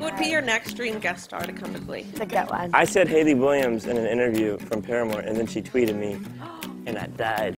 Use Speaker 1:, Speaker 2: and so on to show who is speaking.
Speaker 1: Who would be your next dream guest star to come to Glee?
Speaker 2: It's a good one.
Speaker 3: I said Hayley Williams in an interview from Paramore, and then she tweeted me, and I died.